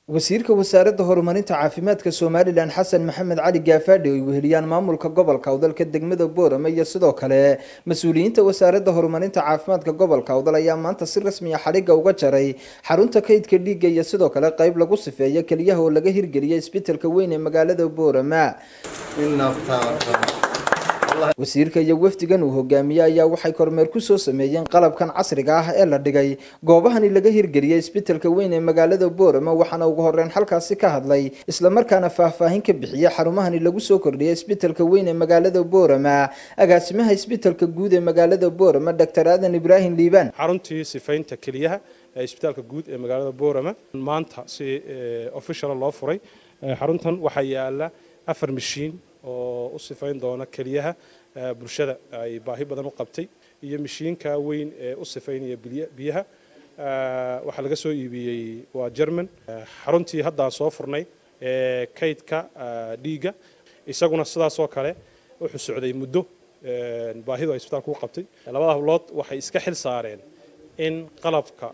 wasiirka wasaaradda horumarinta caafimaadka Somaliland Xasan Maxamed Cali Gaafadhi oo weheliyaan maamulka gobolka Awdalka degmada Boorama iyo sidoo kale mas'uuliyiinta wasaaradda horumarinta caafimaadka gobolka Awdal ayaa maanta si rasmi ah xariga uga jaray xarunta kaydka dhiigga iyo sidoo kale qayb lagu sifeeyo kaliyaha oo laga hirgeliyay isbitaalka weyn ee magaalada Boorama. wasiirka iyo wafdigan uu hogaamiyay ayaa waxay kormeer ku soo sameeyeen qalabkan casriga ah ee la dhigay goobahani laga hirgeliyay isbitaalka weyn ee magaalada Boorama waxaana ugu horreyn halkaasi ka hadlay isla markaana faahfaahin ka bixiyay xarumahani lagu soo kordhiyay isbitaalka weyn ee magaalada Boorama agaasimaha isbitaalka guud ee magaalada Boorama Dr. Aadan Ibrahim Liibaan. xaruntii sifaynta kaliyaha ee isbitaalka guud ee magaalada Boorama maanta si official loo furay. xaruntan waxa yaala 4 mishiin oo u sifayn doona kaliyaha bulshada ay baahi badan u qabtay iyo mishiinka weyn ee u sifaynaya biyaha waxa laga soo iibiyay waa German. xaruntii hadda soo furnay kaydka dhiiga isaguna sidaas oo kale wuxuu socday muddo baahidu ay isbitaalku u qabtay. labada hablood waxay iska xil saareen in qalabka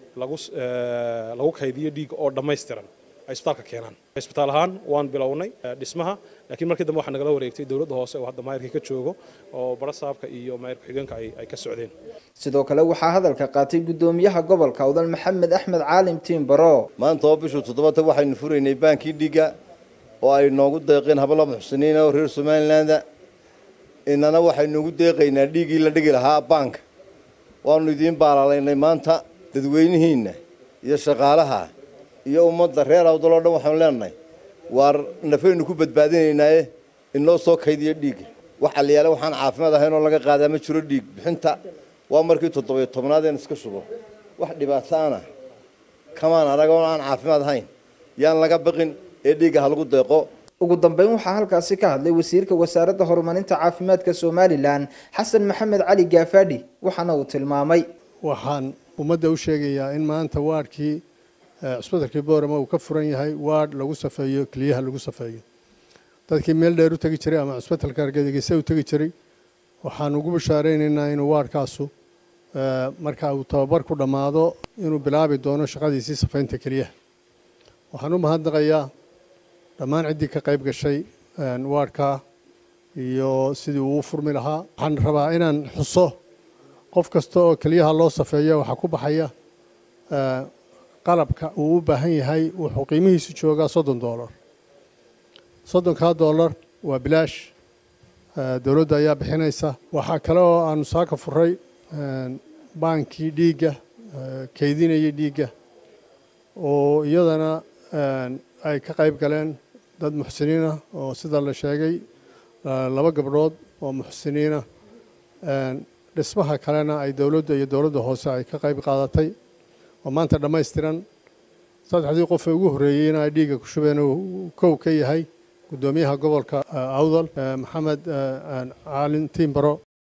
lagu kaydiyo dhiiga oo dhameystiran ay isbitaalka keenaan. isbitaal ahaan waan bilownay dhismaha laakiin markii dambe waxa nagala wareegtay dawladda hoose oo hadda maayirka ka joogo oo barasaabka iyo maayirka xigeenka ay ka socdeen. sidoo kale waxaa hadalka qaatay gudoomiyaha gobolka Awdal Maxamed Axmed Caalim Tiimbaro. maanta oo bisha 7 waxaynu furaynay baankii dhiiga oo ay noogu deeqeen hablo muxsiniin oo reer Somaliland inana waxaynu ugu deeqaynaa dhiigii la dhigi lahaa baanka. waanu idin baaraaleynay maanta dadweynihiina iyo shaqaalaha iyo ummadda reer Awdal oo dhan waxaan leenahay waar nafaynu ku badbaadinaynaa inoo soo kaydiyo dhiig waxa la yaala waxaan caafimaad ahayn oo laga qaadaa ma jiro dhiig bixinta waa markii 17aad ee iska shubo wax dhibaato ah kamaan anaga oo aan caafimaad ahayn yaan laga baqin ee dhiiga lagu deeqo. ugu dambeyn waxaa halkaasi ka hadlay wasiirka wasaaradda horumarinta caafimaadka Somaliland Xasan Maxamed Cali Gaafadhi waxaana uu tilmaamay waxaan ummadda u sheegayaa in maanta waarkii isbitaalka Boorama uu ka furan yahay waad lagu safeeyo kaliyaha lagu safeeyo dadkii meel dheer u tagi jiray ama isbitaalka Hargeysa u tagi jiray waxaan ugu bashaareynaa inuu waarkaasu marka uu tababar ku dhamaado inuu bilaabi doono shaqadiisii safeynta kaliyaha. waxaan u mahadnaqayaa dhammaan ciddii ka qayb gashay waarka iyo sidii uu furmi lahaa. waxaan rabaa inaan xuso qof kasta oo kaliyaha loo safeeyo waxa ku baxaya qalabka uu u baahan yahay wuxuu qiimihiisu joogaa $30. $30 waa bilaash dawladda ayaa bixinaysa. waxa kale oo aanu saaka furay baankii dhiigga kaydinayay dhiigga oo iyadana ay ka qayb galeen dad muxsiniin ah oo sida la sheegay 2 gabdhood oo muxsiniin ah. dhismaha kalena ay dawladda iyo dawladda hoose ay ka qayb qaadatay oo maanta dhameystiran. saddexdii qof ee ugu horeeyayna ay dhiiga ku shubeen oo kow ka yahay gudoomiyaha gobolka Awdal Maxamed Caalim Tiimbaro.